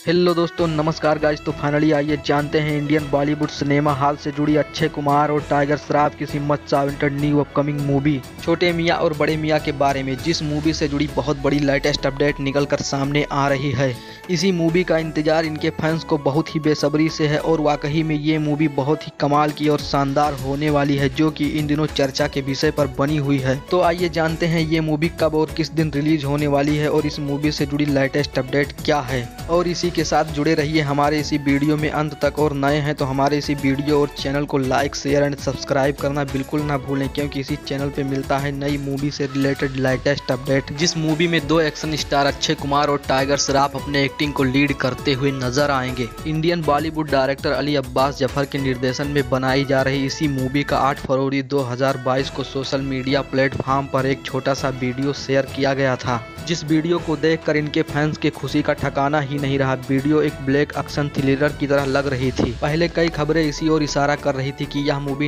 Hello दोस्तों, नमस्कार guys. तो फाइनली आइए जानते हैं इंडियन बॉलीवुड सिनेमा हॉल से जुड़ी अक्षय कुमार और टाइगर श्रॉफ की हिम्मत चावंटर न्यू अपकमिंग मूवी छोटे मियां और बड़े मियां के बारे में, जिस मूवी से जुड़ी बहुत बड़ी लेटेस्ट अपडेट निकलकर सामने आ रही है। इसी मूवी का इंतजार इनके फैंस को बहुत ही बेसब्री से है और वाकई में ये मूवी बहुत ही कमाल की और शानदार होने वाली है, जो कि इन दिनों चर्चा के विषय पर बनी हुई है। तो आइए जानते हैं ये मूवी कब और किस दिन रिलीज होने वाली है और इस मूवी से जुड़ी लेटेस्ट अपडेट क्या है। और इसी के साथ जुड़े रहिए हमारे इसी वीडियो में अंत तक, और नए हैं तो हमारे इसी वीडियो और चैनल को लाइक, शेयर एंड सब्सक्राइब करना बिल्कुल ना भूलें, क्योंकि इसी चैनल पे मिलता है नई मूवी से रिलेटेड लेटेस्ट अपडेट। जिस मूवी में दो एक्शन स्टार अक्षय कुमार और टाइगर श्रॉफ अपने एक्टिंग को लीड करते हुए नजर आएंगे। Indian Bollywood director Ali Abbas Zafar के निर्देशन में बनाई जा रही इसी मूवी का 8 फरवरी 2022 को सोशल मीडिया प्लेटफॉर्म पर एक छोटा सा वीडियो शेयर किया गया था, जिस वीडियो को देखकर इनके फैंस की खुशी का ठिकाना ही नहीं रहा। वीडियो एक ब्लैक एक्शन थ्रिलर की तरह लग रही थी। पहले कई खबरें इसी ओर इशारा कर रही थी कि यह मूवी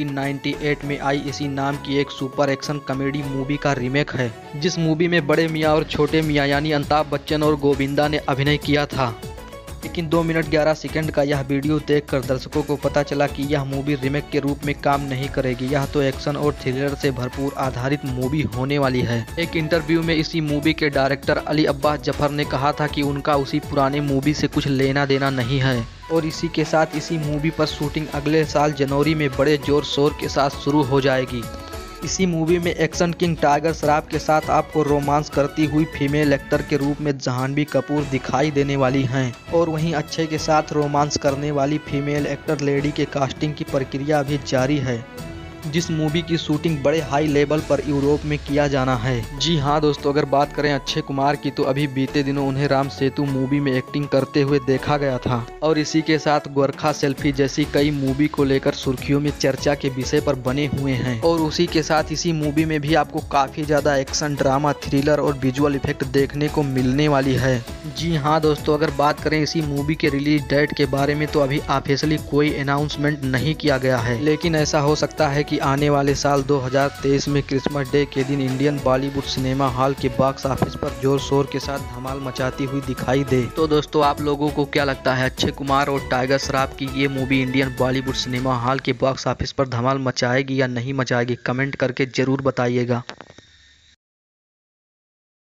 1998 में आई इसी नाम की एक सुपर एक्शन कॉमेडी मूवी का रीमेक है, जिस मूवी में बड़े मियां और छोटे मियां यानी अमिताभ बच्चन और गोविंदा ने अभिनय किया था। लेकिन 2 मिनट 11 सेकंड का यह वीडियो देखकर दर्शकों को पता चला कि यह मूवी रीमेक के रूप में काम नहीं करेगी। यह तो एक्शन और थ्रिलर से भरपूर आधारित मूवी होने वाली है। एक इंटरव्यू में इसी मूवी के डायरेक्टर अली अब्बास जफर ने कहा था कि उनका उसी पुराने मूवी से कुछ लेना देना नहीं है, और इसी के साथ इसी मूवी पर शूटिंग अगले साल जनवरी में बड़े जोर शोर के साथ शुरू हो जाएगी। इसी मूवी में एक्शन किंग टाइगर श्रॉफ के साथ आपको रोमांस करती हुई फीमेल एक्टर के रूप में जाह्नवी कपूर दिखाई देने वाली हैं, और वहीं अक्षय के साथ रोमांस करने वाली फीमेल एक्टर लेडी के कास्टिंग की प्रक्रिया अभी जारी है, जिस मूवी की शूटिंग बड़े हाई लेवल पर यूरोप में किया जाना है। जी हाँ दोस्तों, अगर बात करें अक्षय कुमार की तो अभी बीते दिनों उन्हें राम सेतु मूवी में एक्टिंग करते हुए देखा गया था, और इसी के साथ गोरखा सेल्फी जैसी कई मूवी को लेकर सुर्खियों में चर्चा के विषय पर बने हुए हैं। और उसी के साथ इसी मूवी में भी आपको काफी ज्यादा एक्शन, ड्रामा, थ्रिलर और विजुअल इफेक्ट देखने को मिलने वाली है। जी हाँ दोस्तों, अगर बात करें इसी मूवी के रिलीज डेट के बारे में तो अभी ऑफिशियली कोई अनाउंसमेंट नहीं किया गया है, लेकिन ऐसा हो सकता है कि आने वाले साल 2023 में क्रिसमस डे के दिन इंडियन बॉलीवुड सिनेमा हॉल के बॉक्स ऑफिस पर जोर शोर के साथ धमाल मचाती हुई दिखाई दे। तो दोस्तों, आप लोगों को क्या लगता है, अक्षय कुमार और टाइगर श्रॉफ की ये movie Indian Bollywood cinema hall के बॉक्स ऑफिस पर धमाल मचाएगी या नहीं मचाएगी? कमेंट करके जरूर बताइएगा।